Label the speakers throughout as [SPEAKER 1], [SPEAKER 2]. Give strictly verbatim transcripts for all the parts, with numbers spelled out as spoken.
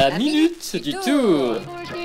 [SPEAKER 1] la minute du tour.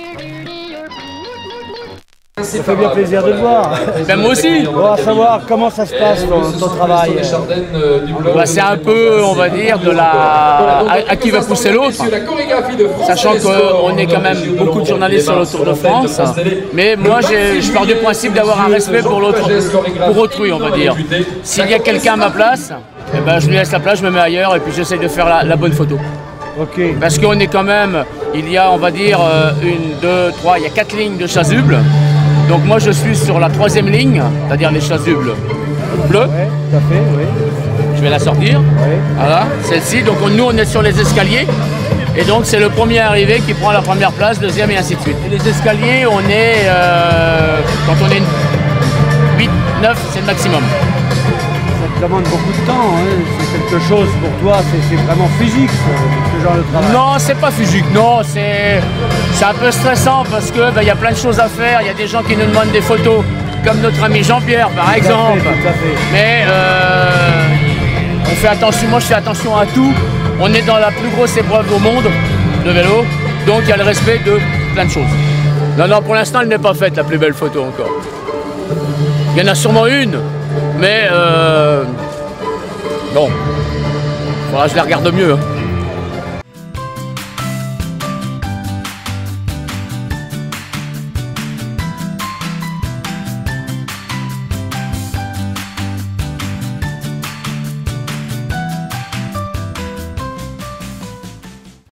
[SPEAKER 2] Ça fait bien plaisir de te voir.
[SPEAKER 1] Ben moi aussi.
[SPEAKER 2] On va savoir comment ça se passe ton, ton travail.
[SPEAKER 1] Bah, c'est un peu, on va dire, de la à, à qui va pousser l'autre. Sachant qu'on est quand même beaucoup de journalistes sur le Tour de France. Mais moi, je pars du principe d'avoir un respect pour l'autre, pour autrui, on va dire. S'il y a quelqu'un à ma place, eh ben, je lui laisse la place, je me mets ailleurs et puis j'essaye de faire la, la bonne photo.
[SPEAKER 2] Okay.
[SPEAKER 1] Parce qu'on est quand même, il y a, on va dire, une, deux, trois, il y a quatre lignes de chasubles. Donc moi je suis sur la troisième ligne, c'est-à-dire les chasubles bleus.
[SPEAKER 2] Ouais, tout à fait, oui.
[SPEAKER 1] Je vais la sortir.
[SPEAKER 2] Ouais.
[SPEAKER 1] Voilà, celle-ci. Donc nous on est sur les escaliers. Et donc c'est le premier arrivé qui prend la première place, deuxième et ainsi de suite. Et les escaliers, on est, euh, quand on est huit, neuf, c'est le maximum.
[SPEAKER 2] Ça te demande beaucoup de temps, hein. C'est quelque chose pour toi, c'est vraiment physique ce, ce genre de travail.
[SPEAKER 1] Non, c'est pas physique, non, c'est un peu stressant parce que ben, y a plein de choses à faire, il y a des gens qui nous demandent des photos, comme notre ami Jean-Pierre par exemple.
[SPEAKER 2] Tout à fait, tout à fait.
[SPEAKER 1] Mais euh, on fait attention, moi je fais attention à tout. On est dans la plus grosse épreuve au monde de vélo, donc il y a le respect de plein de choses. Non, non, pour l'instant elle n'est pas faite la plus belle photo encore. Il y en a sûrement une, mais euh, bon, faudra que je la regarde mieux. Hein.